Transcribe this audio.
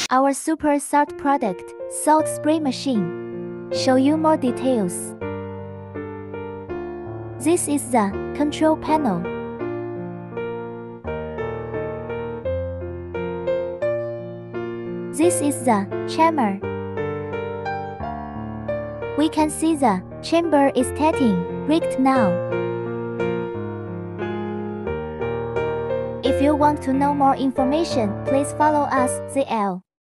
Our super salt product, salt spray machine. Show you more details. This is the control panel. This is the chamber. We can see the chamber is getting rigged now. If you want to know more information, please follow us, ZL.